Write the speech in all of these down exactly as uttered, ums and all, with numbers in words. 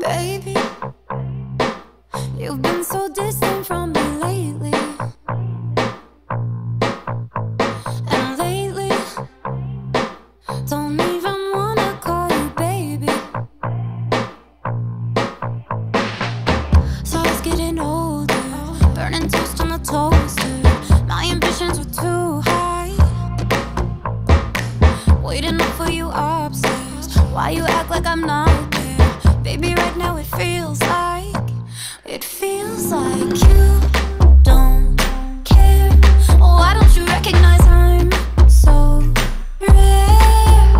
Baby, you've been so distant from me lately. And lately, don't even wanna call you baby. So I was getting older, burning toast on the toaster. My ambitions were too high, waiting up for you upstairs. Why you act like I'm not there? Baby, right now it feels like, it feels like you don't care. Why don't you recognize I'm so rare?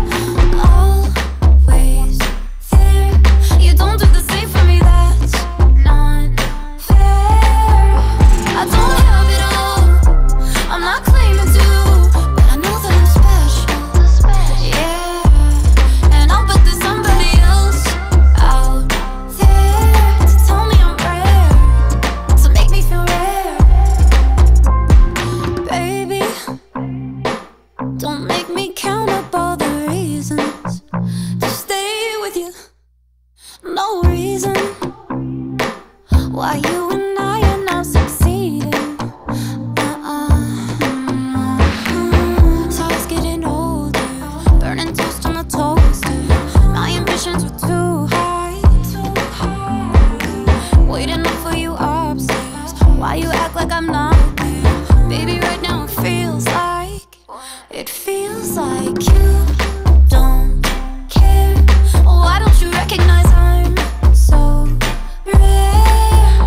Always there. You don't do the same for me, that's not fair. I don't have it all, I'm not claiming to, but I know that I'm special. Yeah, and I'll bet there's somebody else out there to tell me I'm rare, to make me feel rare. Baby, don't make me count up all the reasons to stay with you. No reason why you and I are not succeeding. Uh-uh. So I was getting older, burning toast on the toaster. My ambitions were too high, waiting up for you upstairs. Why you act like I'm not there? Baby, right now it feels like, it feels like you don't care. Why don't you recognize I'm so rare?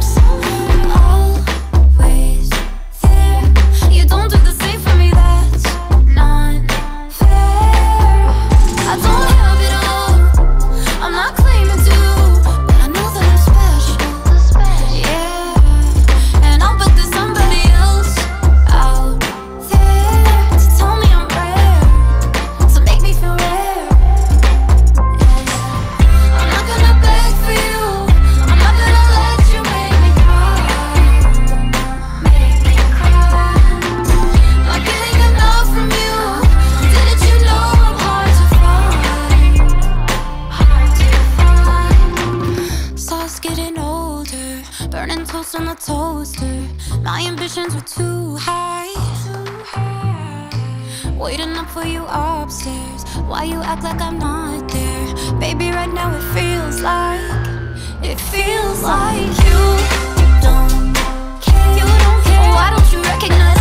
Always there. You don't do the same for me, that's not fair. I don't have it all, I'm not claiming to, but I know that I'm special. Yeah, and I'll bet there's somebody else out there to tell me I'm rare, to make me feel rare. I'm not gonna beg for you, I'm not gonna let you make me cry, make me cry. Not getting enough from you, didn't you know I'm hard to find, hard to find. So I was getting older, burning toast on the toaster. My ambitions were too high, waiting up for you upstairs. Why you act like I'm not there? Baby, right now it feels like, it feels like you don't care. You don't care. Why don't you recognize